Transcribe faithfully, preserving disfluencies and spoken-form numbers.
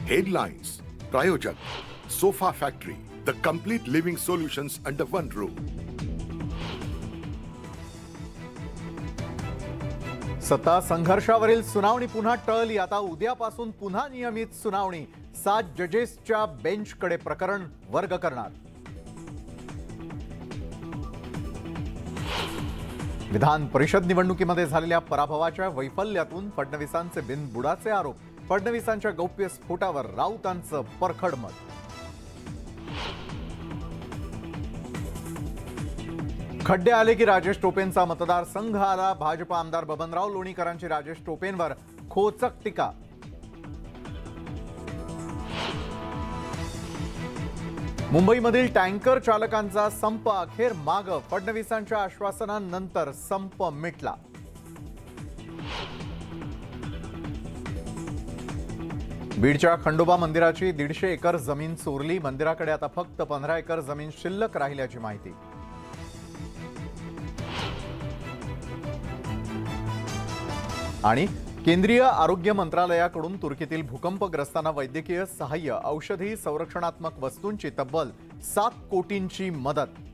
Headlines, प्रायोजक sofa factory, the complete living solutions under one roof. सत्ता संघर्षावरील सुनावणी पुन्हा टळली. आता उद्यापासून पुन्हा नियमित सुनावणी. सात जजेसच्या बेंचकडे प्रकरण वर्ग करणार. विधान परिषद निवडणुकीमध्ये झालेल्या पराभवाच्या वैफल्यातून फडणवीसांचे बिनबुडाचे आरोप. फडणवीसांच्या गौप्य स्फोटावर राऊतांचं परखड मत. खड्डे आले की राजेश टोपेंचा मतदारसंघ आला. भाजप आमदार बबनराव लोणीकरांची राजेश टोपेंवर खोचक टीका. मुंबईमधील टँकर चालकांचा संप अखेर माग. फडणवीसांच्या आश्वासनानंतर संप मिटला. बीडच्या खंडोबा मंदिराची दीडशे एकर जमीन चोरली. मंदिराकडे आता फक्त पंधरा एकर जमीन शिल्लक राहिल्याची माहिती. आणि केंद्रीय आरोग्य मंत्रालयाकडून तुर्कीतील भूकंपग्रस्तांना वैद्यकीय सहाय्य, औषधी, संरक्षणात्मक वस्तूंची तब्बल सात कोटींची मदत.